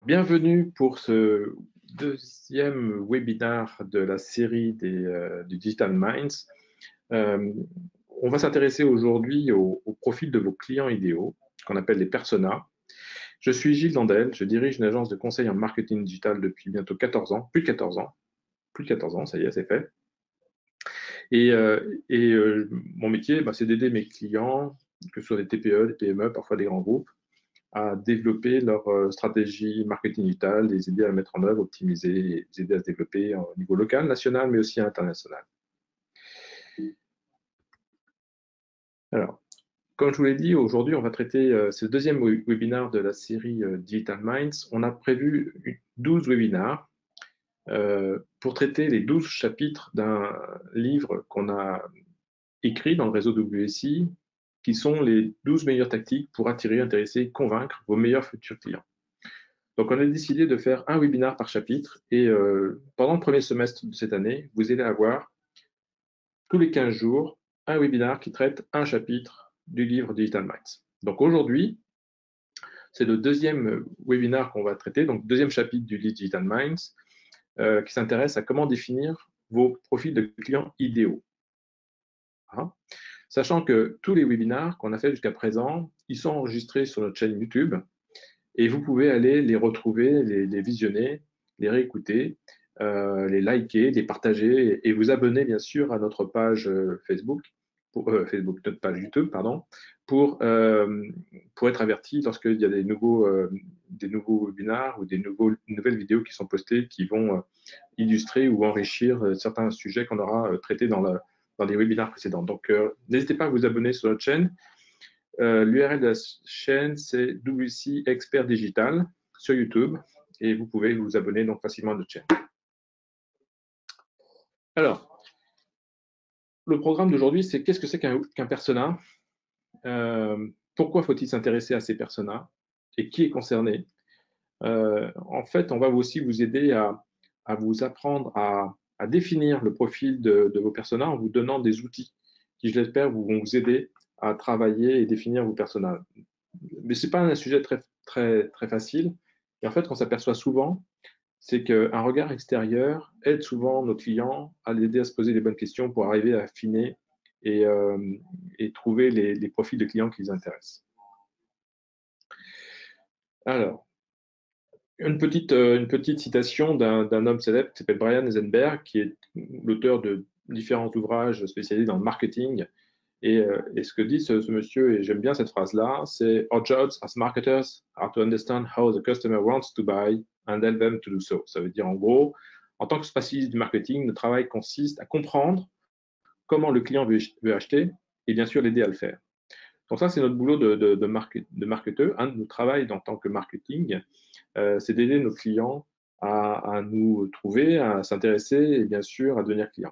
Bienvenue pour ce deuxième webinaire de la série du Digital Minds. Euh, on va s'intéresser aujourd'hui au profil de vos clients idéaux, qu'on appelle les personas. Je suis Gilles Dandel, je dirige une agence de conseil en marketing digital depuis bientôt 14 ans, plus de 14 ans, ça y est, c'est fait. Mon métier, c'est d'aider mes clients, que ce soit des TPE, des PME, parfois des grands groupes, à développer leur stratégie marketing digital, les aider à mettre en œuvre, optimiser, les aider à se développer au niveau local, national, mais aussi international. Alors, comme je vous l'ai dit, aujourd'hui, on va traiter ce deuxième webinaire de la série Digital Minds. On a prévu 12 webinaires pour traiter les 12 chapitres d'un livre qu'on a écrit dans le réseau WSI, qui sont les 12 meilleures tactiques pour attirer, intéresser, convaincre vos meilleurs futurs clients. Donc, on a décidé de faire un webinaire par chapitre et pendant le premier semestre de cette année, vous allez avoir tous les 15 jours un webinaire qui traite un chapitre du livre Digital Minds. Donc, aujourd'hui, c'est le deuxième webinaire qu'on va traiter, donc deuxième chapitre du livre Digital Minds, qui s'intéresse à comment définir vos profils de clients idéaux. Hein. Sachant que tous les webinaires qu'on a fait jusqu'à présent, ils sont enregistrés sur notre chaîne YouTube. Et vous pouvez aller les retrouver, les visionner, les réécouter, les liker, les partager et vous abonner bien sûr à notre page Facebook, notre page YouTube, pardon, pour être averti lorsqu'il y a des nouveaux webinars ou des nouvelles vidéos qui sont postées qui vont illustrer ou enrichir certains sujets qu'on aura traités dans les webinaires précédents. Donc, n'hésitez pas à vous abonner sur notre chaîne. L'URL de la chaîne, c'est WC Expert Digital sur YouTube et vous pouvez vous abonner donc facilement à notre chaîne. Alors, le programme d'aujourd'hui, c'est qu'est-ce que c'est qu'un persona, pourquoi faut-il s'intéresser à ces personas et qui est concerné. En fait, on va aussi vous aider à vous apprendre à définir le profil de vos personas en vous donnant des outils qui, je l'espère, vont vous aider à travailler et définir vos personas. Mais ce n'est pas un sujet très facile. Et en fait, qu'on s'aperçoit souvent, c'est qu'un regard extérieur aide souvent nos clients à l'aider à se poser les bonnes questions pour arriver à affiner et trouver les profils de clients qui les intéressent. Alors, une petite citation d'un homme célèbre qui s'appelle Brian Eisenberg, qui est l'auteur de différents ouvrages spécialisés dans le marketing. Et ce que dit ce monsieur, et j'aime bien cette phrase-là, c'est Our jobs as marketers are to understand how the customer wants to buy and help them to do so. Ça veut dire en gros, en tant que spécialiste du marketing, notre travail consiste à comprendre comment le client veut acheter et bien sûr l'aider à le faire. Donc ça, c'est notre boulot de marketeur. Un de nos travaux en tant que marketing, c'est d'aider nos clients à nous trouver, à s'intéresser et bien sûr à devenir clients.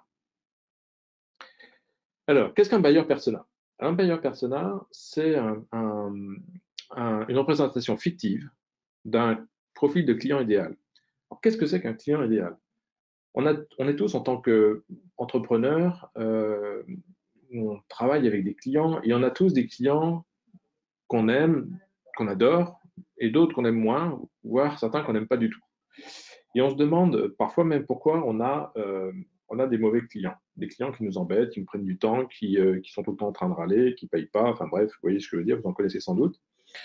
Alors, qu'est-ce qu'un buyer persona? Un buyer persona, c'est une représentation fictive d'un profil de client idéal. Qu'est-ce que c'est qu'un client idéal? On est tous en tant qu'entrepreneurs, on travaille avec des clients et on a tous des clients qu'on aime, qu'on adore et d'autres qu'on aime moins, voire certains qu'on n'aime pas du tout. Et on se demande parfois même pourquoi on a des mauvais clients, des clients qui nous embêtent, qui nous prennent du temps, qui sont tout le temps en train de râler, qui ne payent pas, enfin bref, vous voyez ce que je veux dire, vous en connaissez sans doute.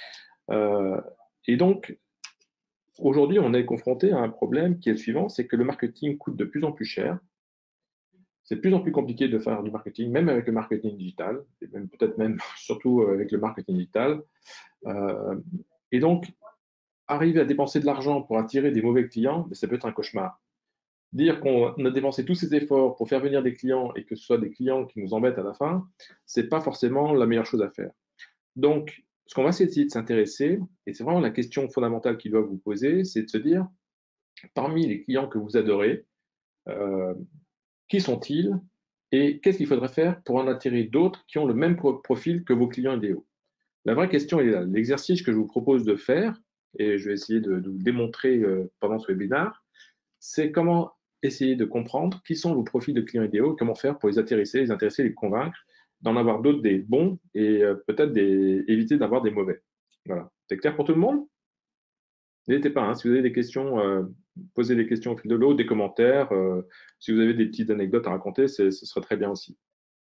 Et donc, aujourd'hui, on est confronté à un problème qui est le suivant, c'est que le marketing coûte de plus en plus cher. C'est de plus en plus compliqué de faire du marketing, même avec le marketing digital, et peut-être même surtout avec le marketing digital. Et donc, arriver à dépenser de l'argent pour attirer des mauvais clients, ça peut être un cauchemar. Dire qu'on a dépensé tous ces efforts pour faire venir des clients et que ce soit des clients qui nous embêtent à la fin, ce n'est pas forcément la meilleure chose à faire. Donc, ce qu'on va essayer de s'intéresser, et c'est vraiment la question fondamentale qu'il doit vous poser, c'est de se dire, parmi les clients que vous adorez, euh, qui sont-ils et qu'est-ce qu'il faudrait faire pour en attirer d'autres qui ont le même profil que vos clients idéaux? La vraie question est là. L'exercice que je vous propose de faire, et je vais essayer de vous démontrer pendant ce webinaire, c'est comment essayer de comprendre qui sont vos profils de clients idéaux, comment faire pour les intéresser, les convaincre, d'en avoir d'autres des bons et peut-être éviter d'avoir des mauvais. Voilà. C'est clair pour tout le monde? N'hésitez pas, hein, si vous avez des questions, posez des questions au fil de l'eau, des commentaires. Si vous avez des petites anecdotes à raconter, ce serait très bien aussi.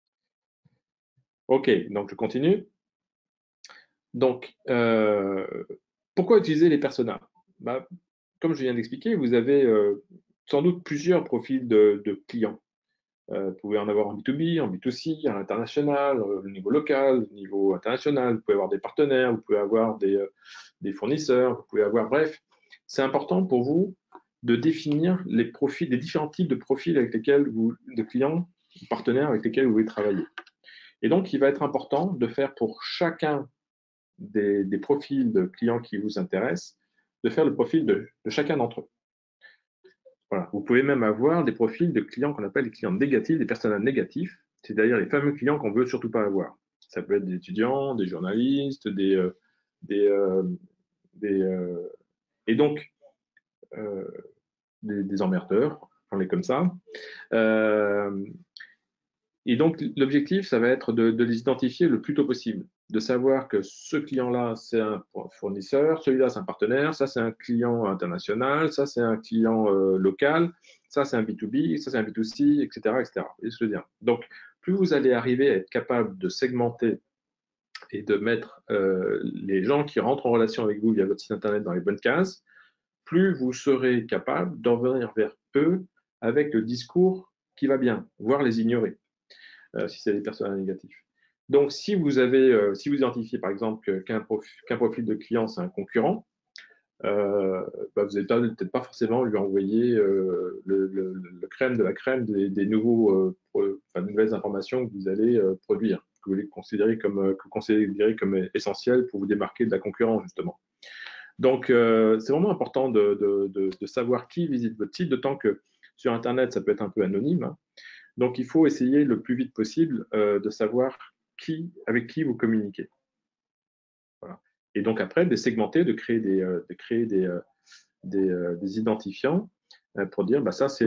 Ok, donc je continue. Donc, pourquoi utiliser les personas? Bah, comme je viens d'expliquer, vous avez sans doute plusieurs profils de clients. Vous pouvez en avoir en B2B, en B2C, à l'international, au niveau local, au niveau international. Vous pouvez avoir des partenaires, vous pouvez avoir des fournisseurs, vous pouvez avoir, bref. C'est important pour vous de définir les profils, les différents types de profils avec lesquels de clients, partenaires avec lesquels vous voulez travailler. Et donc, il va être important de faire pour chacun des profils de clients qui vous intéressent, de faire le profil de chacun d'entre eux. Voilà. Vous pouvez même avoir des profils de clients qu'on appelle les clients négatifs, des personnages négatifs, c'est-à-dire les fameux clients qu'on ne veut surtout pas avoir. Ça peut être des étudiants, des journalistes, des, euh, et donc des emmerdeurs, on est comme ça. Euh, Et donc, l'objectif, ça va être de les identifier le plus tôt possible, de savoir que ce client-là, c'est un fournisseur, celui-là, c'est un partenaire, ça, c'est un client international, ça, c'est un client local, ça, c'est un B2B, ça, c'est un B2C, etc., etc. Vous voyez ce que je veux dire? Donc, plus vous allez arriver à être capable de segmenter et de mettre les gens qui rentrent en relation avec vous via votre site Internet dans les bonnes cases, plus vous serez capable d'en venir vers eux avec le discours qui va bien, voire les ignorer si c'est des personnages négatifs. Donc, si vous identifiez par exemple qu'un profil de client, c'est un concurrent, bah, vous n'allez peut-être pas forcément lui envoyer le crème de la crème des nouvelles informations que vous allez produire, que vous allez considérer comme essentielles pour vous démarquer de la concurrence, justement. Donc, c'est vraiment important de savoir qui visite votre site, d'autant que sur Internet, ça peut être un peu anonyme, hein. Donc, il faut essayer le plus vite possible de savoir avec qui vous communiquez. Voilà. Et donc, après, de segmenter, de créer des identifiants pour dire, bah, ça,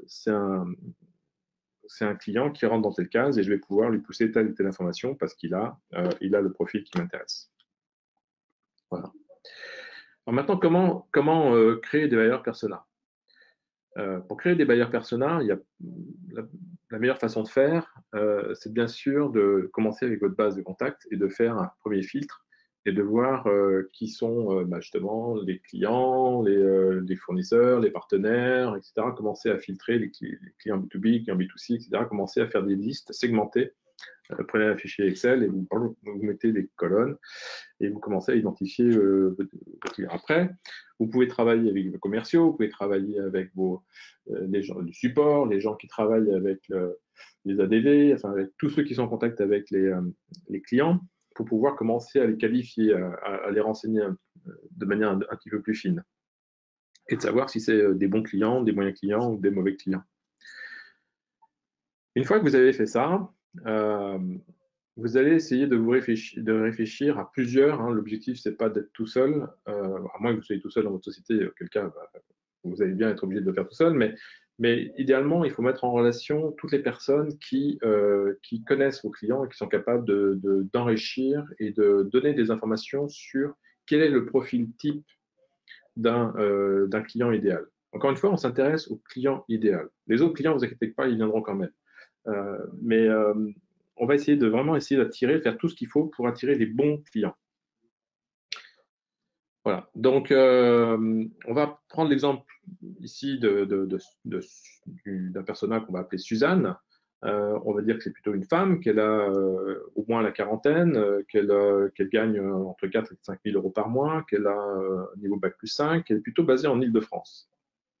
c'est un client qui rentre dans telle case et je vais pouvoir lui pousser telle ou telle information parce il a le profil qui m'intéresse. Voilà. Alors maintenant, comment créer des buyers persona? Pour créer des buyers persona, la, la meilleure façon de faire, c'est bien sûr de commencer avec votre base de contact et de faire un premier filtre et de voir qui sont bah, justement les clients, les fournisseurs, les partenaires, etc. Commencer à filtrer les clients B2B, les clients B2C, etc. Commencer à faire des listes segmentées. Prenez un fichier Excel et vous mettez des colonnes et vous commencez à identifier vos clients. Après, vous pouvez travailler avec vos commerciaux, vous pouvez travailler avec les gens du support, les gens qui travaillent avec les ADV, enfin avec tous ceux qui sont en contact avec les clients, pour pouvoir commencer à les qualifier, à les renseigner de manière un petit peu plus fine, et de savoir si c'est des bons clients, des moyens clients ou des mauvais clients. Une fois que vous avez fait ça, euh, vous allez essayer de réfléchir à plusieurs, hein. L'objectif, c'est pas d'être tout seul, à moins que vous soyez tout seul dans votre société, auquel cas, bah, vous allez bien être obligé de le faire tout seul, mais idéalement, il faut mettre en relation toutes les personnes qui connaissent vos clients et qui sont capables d'enrichir et de donner des informations sur quel est le profil type d'un client idéal. Encore une fois, on s'intéresse au client idéal. Les autres clients, vous inquiétez pas, ils viendront quand même. Mais on va essayer de vraiment essayer d'attirer, faire tout ce qu'il faut pour attirer les bons clients. Voilà. Donc, on va prendre l'exemple ici d'un personnage qu'on va appeler Suzanne. On va dire que c'est plutôt une femme, qu'elle a au moins la quarantaine, qu'elle gagne entre 4 et 5 000 euros par mois, qu'elle a un niveau bac plus 5, qu'elle est plutôt basée en Île-de-France.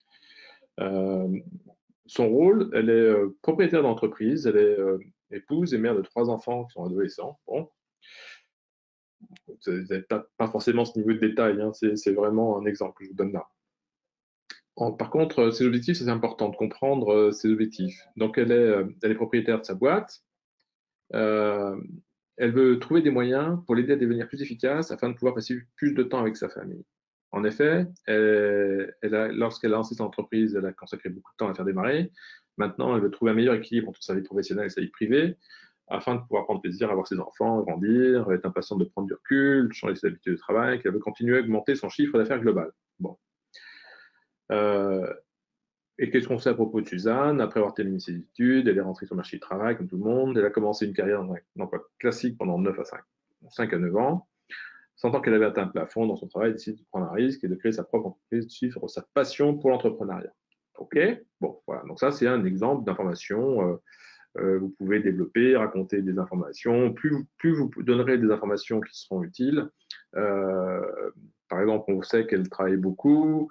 Son rôle, elle est propriétaire d'entreprise, elle est épouse et mère de 3 enfants qui sont adolescents. Bon, vous n'avez pas forcément ce niveau de détail, hein, c'est vraiment un exemple que je vous donne là. Par contre, ses objectifs, c'est important de comprendre ses objectifs. Donc, elle est propriétaire de sa boîte. Euh, Elle veut trouver des moyens pour l'aider à devenir plus efficace afin de pouvoir passer plus de temps avec sa famille. En effet, lorsqu'elle a lancé son entreprise, elle a consacré beaucoup de temps à faire démarrer. Maintenant, elle veut trouver un meilleur équilibre entre sa vie professionnelle et sa vie privée afin de pouvoir prendre plaisir à voir ses enfants grandir, être impatiente de prendre du recul, changer ses habitudes de travail, qu'elle veut continuer à augmenter son chiffre d'affaires global. Bon. Et qu'est-ce qu'on sait à propos de Suzanne? Après avoir terminé ses études, elle est rentrée sur le marché du travail, comme tout le monde. Elle a commencé une carrière dans un emploi classique pendant 5 à 9 ans. Sentant qu'elle avait atteint un plafond dans son travail, elle décide de prendre un risque et de créer sa propre entreprise, de suivre sa passion pour l'entrepreneuriat. OK? Bon, voilà. Donc ça, c'est un exemple d'information. Vous pouvez développer, raconter des informations. Plus vous donnerez des informations qui seront utiles. Par exemple, on sait qu'elle travaille beaucoup,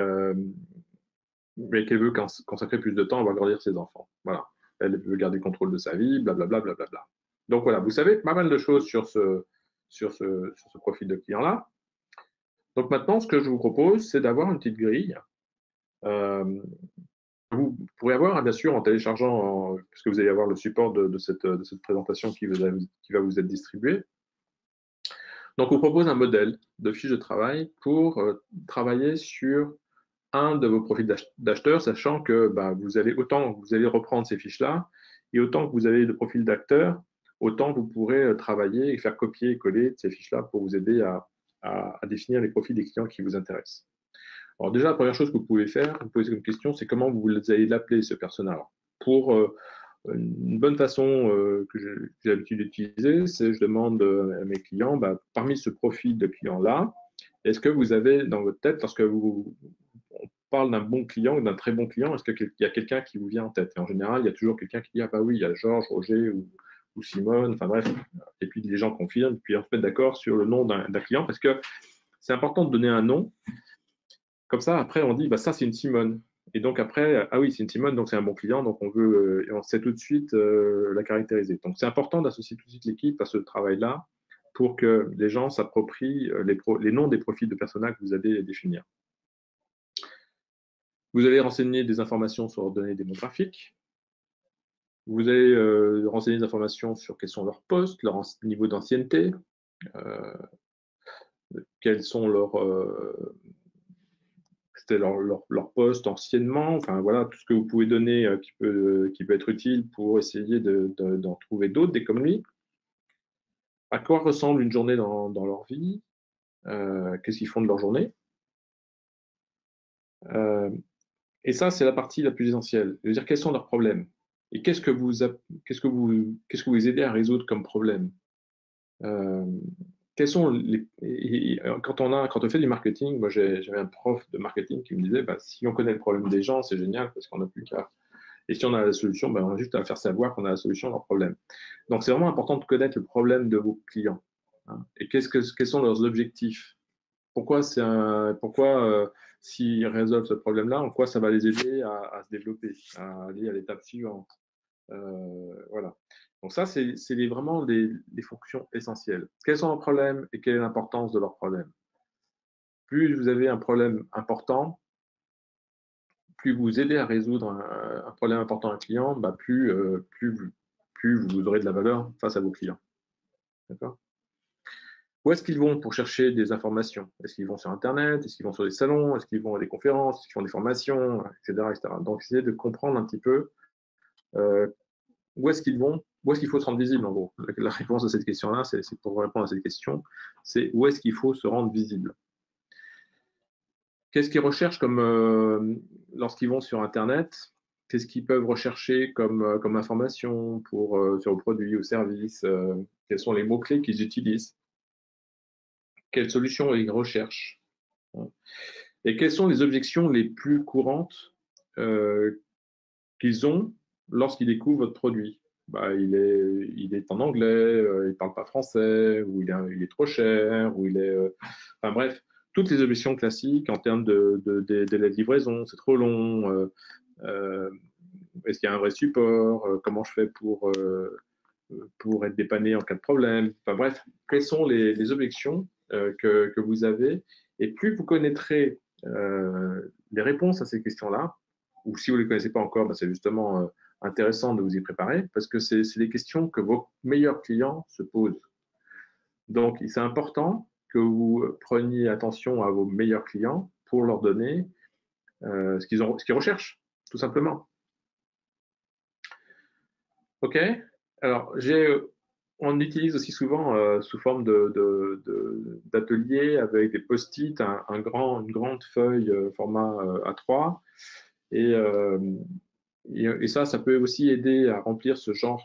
mais qu'elle veut consacrer plus de temps à grandir ses enfants. Voilà. Elle veut garder le contrôle de sa vie, blablabla. Bla, bla, bla. Donc voilà, vous savez pas mal de choses sur ce profil de client-là. Donc maintenant, ce que je vous propose, c'est d'avoir une petite grille. Euh, vous pourrez avoir, hein, bien sûr, en téléchargeant, puisque vous allez avoir le support de cette présentation qui va vous être distribuée. Donc, on vous propose un modèle de fiche de travail pour travailler sur un de vos profils d'acheteurs, sachant que bah, autant vous allez reprendre ces fiches-là, et autant que vous avez de profils d'acteurs, autant vous pourrez travailler et faire copier et coller ces fiches-là pour vous aider à définir les profils des clients qui vous intéressent. Alors déjà, la première chose que vous pouvez faire, vous posez une question, c'est comment vous allez l'appeler, ce personnage. Pour une bonne façon que j'ai l'habitude d'utiliser, c'est je demande à mes clients, bah, parmi ce profil de client-là, est-ce que vous avez dans votre tête, lorsque on parle d'un bon client ou d'un très bon client, est-ce qu'il y a quelqu'un qui vous vient en tête? Et en général, il y a toujours quelqu'un qui dit, ah bah oui, il y a Georges, Roger ou Simone, enfin bref. Et puis les gens confirment, puis on se met d'accord sur le nom d'un client, parce que c'est important de donner un nom. Comme ça, après, on dit, bah, ça, c'est une Simone. Et donc après, ah oui, c'est une Simone, donc c'est un bon client, donc et on sait tout de suite la caractériser. Donc c'est important d'associer tout de suite l'équipe à ce travail-là pour que les gens s'approprient les noms des profils de personnages que vous allez définir. Vous allez renseigner des informations sur leurs données démographiques. Vous allez renseigner des informations sur quels sont leurs postes, leur niveau d'ancienneté, euh, quels sont c'était leur poste anciennement, enfin voilà, tout ce que vous pouvez donner qui peut être utile pour essayer d'en trouver d'autres, des comme lui. À quoi ressemble une journée dans leur vie? Qu'est-ce qu'ils font de leur journée? Euh, et ça, c'est la partie la plus essentielle. C'est-à-dire, quels sont leurs problèmes? Et qu'est-ce que vous aidez à résoudre comme problème? Euh, quels sont quand on fait du marketing, moi j'avais un prof de marketing qui me disait, bah, si on connaît le problème des gens, c'est génial parce qu'on n'a plus qu'à. Et si on a la solution, ben, on a juste à faire savoir qu'on a la solution à leur problème. Donc c'est vraiment important de connaître le problème de vos clients, hein. Et quels sont leurs objectifs? Pourquoi s'ils résolvent ce problème-là, en quoi ça va les aider à se développer, à aller à l'étape suivante. Voilà. Donc ça, c'est vraiment des fonctions essentielles. Quels sont leurs problèmes et quelle est l'importance de leurs problèmes? Plus vous avez un problème important, plus vous aidez à résoudre un problème important à un client, bah plus vous aurez de la valeur face à vos clients. D'accord? Où est-ce qu'ils vont pour chercher des informations? Est-ce qu'ils vont sur Internet? Est-ce qu'ils vont sur des salons? Est-ce qu'ils vont à des conférences? Est-ce qu'ils font des formations? Etc., etc. Donc, essayez de comprendre un petit peu euh, où est-ce qu'ils vont, où est-ce qu'il faut se rendre visible, en gros. La réponse à cette question-là, c'est pour répondre à cette question, c'est où est-ce qu'il faut se rendre visible. Qu'est-ce qu'ils recherchent lorsqu'ils vont sur Internet? Qu'est-ce qu'ils peuvent rechercher comme information sur le produit ou service? Quels sont les mots-clés qu'ils utilisent? Quelles solutions ils recherchent? Et quelles sont les objections les plus courantes qu'ils ont lorsqu'ils découvrent votre produit? Bah, il est en anglais, il ne parle pas français, ou il est trop cher, enfin bref, toutes les objections classiques en termes de délai de livraison, c'est trop long, est-ce qu'il y a un vrai support, comment je fais pour être dépanné en cas de problème, enfin bref, quelles sont les objections que vous avez, et plus vous connaîtrez les réponses à ces questions-là, ou si vous ne les connaissez pas encore, bah, c'est justement intéressant de vous y préparer, parce que c'est des questions que vos meilleurs clients se posent. Donc, c'est important que vous preniez attention à vos meilleurs clients pour leur donner ce qu'ils recherchent, tout simplement. OK? Alors, On utilise aussi souvent sous forme d'atelier avec des post-it, une grande feuille format A3. Et, euh, et ça peut aussi aider à remplir ce genre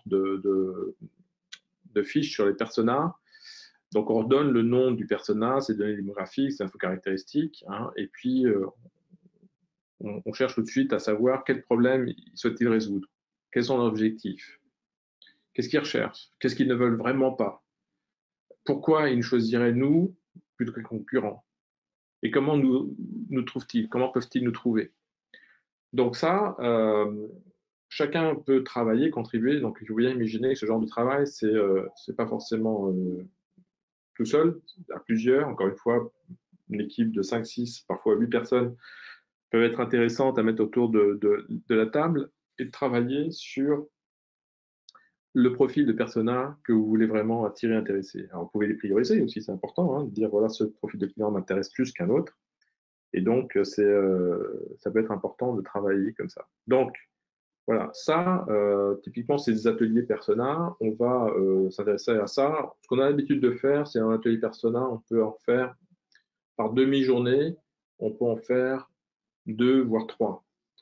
de fiches sur les personas. Donc, on redonne le nom du persona, ses données démographiques, ses infos caractéristiques, hein, et puis on cherche tout de suite à savoir quel problème souhaitent-ils résoudre, quels sont leurs objectifs, qu'est-ce qu'ils recherchent, qu'est-ce qu'ils ne veulent vraiment pas, pourquoi ils nous choisiraient nous plutôt que les concurrents, et comment nous trouvent-ils, comment peuvent-ils nous trouver. Donc ça, chacun peut travailler, contribuer. Donc, il faut bien imaginer que ce genre de travail, c'est pas forcément tout seul, à plusieurs. Encore une fois, une équipe de 5, 6, parfois 8 personnes peuvent être intéressantes à mettre autour de la table et de travailler sur le profil de persona que vous voulez vraiment attirer, intéresser. Alors, vous pouvez les prioriser aussi, c'est important, hein, de dire voilà, ce profil de client m'intéresse plus qu'un autre. Et donc, ça peut être important de travailler comme ça. Donc, voilà, ça, typiquement, c'est des ateliers persona. On va s'intéresser à ça. Ce qu'on a l'habitude de faire, c'est un atelier persona, on peut en faire par demi-journée, on peut en faire 2, voire 3.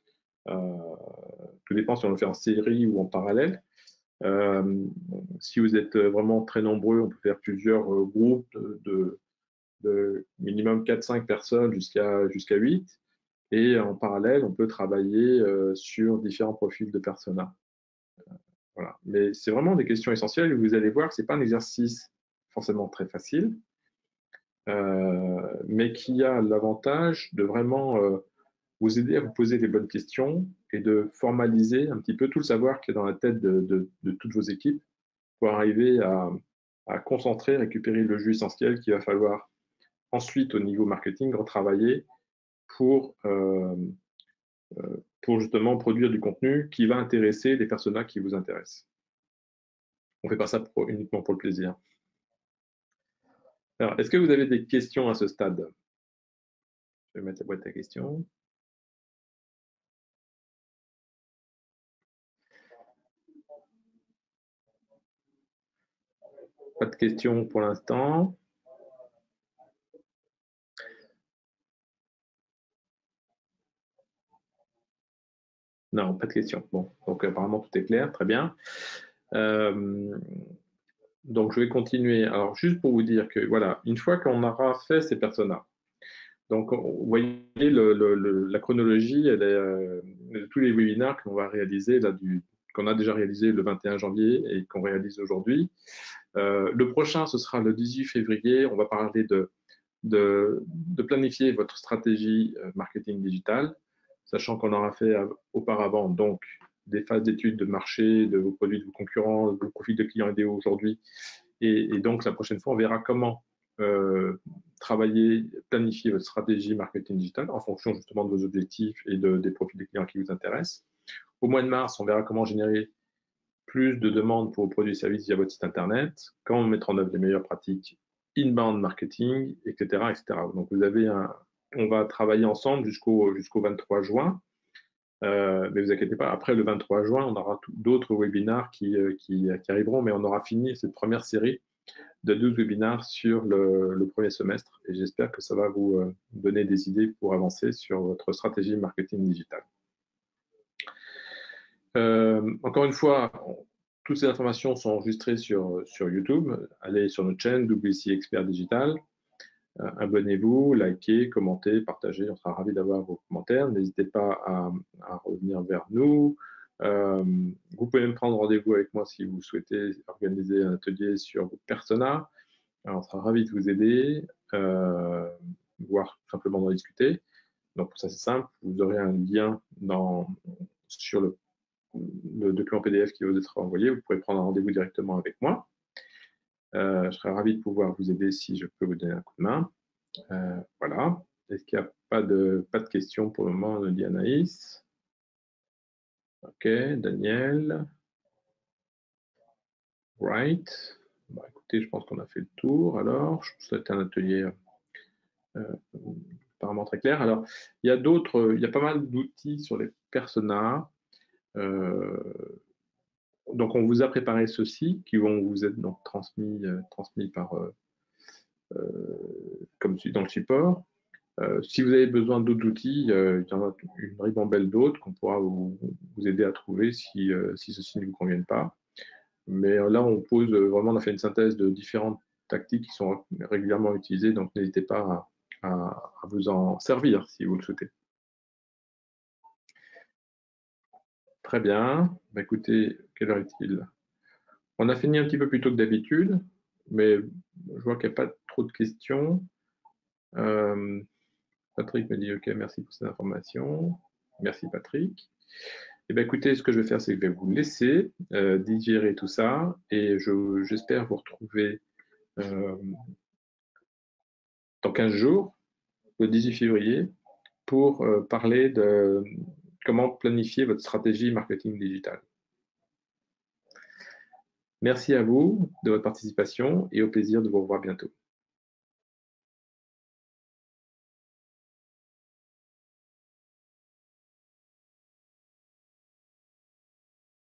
Tout dépend si on le fait en série ou en parallèle. Si vous êtes vraiment très nombreux, on peut faire plusieurs groupes de minimum 4-5 personnes jusqu'à 8. Et en parallèle, on peut travailler sur différents profils de persona. Voilà. Mais c'est vraiment des questions essentielles et vous allez voir que ce n'est pas un exercice forcément très facile, mais qui a l'avantage de vraiment vous aider à vous poser les bonnes questions et de formaliser un petit peu tout le savoir qui est dans la tête de toutes vos équipes pour arriver à concentrer, récupérer le jus essentiel qu'il va falloir ensuite au niveau marketing retravailler pour, euh, pour justement produire du contenu qui va intéresser les personas qui vous intéressent. On ne fait pas ça uniquement pour le plaisir. Alors, est-ce que vous avez des questions à ce stade? Je vais mettre la boîte à questions. Pas de questions pour l'instant. Non, pas de questions. Bon, donc apparemment tout est clair, très bien. Donc je vais continuer. Alors juste pour vous dire que voilà, une fois qu'on aura fait ces personas, donc vous voyez la chronologie de tous les webinaires qu'on va réaliser là qu'on a déjà réalisé le 21 janvier et qu'on réalise aujourd'hui. Le prochain, ce sera le 18 février. On va parler de planifier votre stratégie marketing digital, sachant qu'on aura fait auparavant donc des phases d'études de marché, de vos produits, de vos concurrents, de vos profils de clients idéaux aujourd'hui. Et donc, la prochaine fois, on verra comment travailler, planifier votre stratégie marketing digital en fonction justement de vos objectifs et des profils des clients qui vous intéressent. Au mois de mars, on verra comment générer plus de demandes pour vos produits et services via votre site internet, comment mettre en œuvre les meilleures pratiques inbound marketing, etc., etc. Donc, on va travailler ensemble jusqu'au 23 juin. Mais vous inquiétez pas, après le 23 juin, on aura d'autres webinars qui arriveront, mais on aura fini cette première série de 12 webinars sur le premier semestre. Et j'espère que ça va vous donner des idées pour avancer sur votre stratégie marketing digital. Encore une fois, toutes ces informations sont enregistrées sur YouTube. Allez sur notre chaîne WC Expert Digital. Abonnez-vous, likez, commentez, partagez. On sera ravis d'avoir vos commentaires. N'hésitez pas à revenir vers nous. Vous pouvez même prendre rendez-vous avec moi si vous souhaitez organiser un atelier sur vos personas. Alors, on sera ravis de vous aider, voire simplement d'en discuter. Donc, pour ça, c'est simple. Vous aurez un lien sur le document PDF qui vous sera envoyé. Vous pourrez prendre un rendez-vous directement avec moi. Je serai ravi de pouvoir vous aider si je peux vous donner un coup de main. Voilà. Est-ce qu'il n'y a pas de questions pour le moment, nous dit Anaïs? Ok, Daniel. Right. Bah, écoutez, je pense qu'on a fait le tour. Alors, je vous souhaite un atelier apparemment très clair. Alors, il y a pas mal d'outils sur les personas. Donc, on vous a préparé ceux-ci qui vont vous être donc transmis par, comme dans le support. Si vous avez besoin d'autres outils, il y en a une ribambelle d'autres qu'on pourra vous aider à trouver si ceux-ci ne vous conviennent pas. Mais là, on a fait une synthèse de différentes tactiques qui sont régulièrement utilisées, donc n'hésitez pas à vous en servir si vous le souhaitez. Très bien. Bah, écoutez, quelle heure est-il? On a fini un petit peu plus tôt que d'habitude, mais je vois qu'il n'y a pas trop de questions. Euh, Patrick me dit OK, merci pour ces informations. Merci Patrick. Eh bien, écoutez, ce que je vais faire, c'est que je vais vous laisser digérer tout ça et j'espère vous retrouver euh, dans 15 jours, le 18 février, pour parler de comment planifier votre stratégie marketing digital. Merci à vous de votre participation et au plaisir de vous revoir bientôt.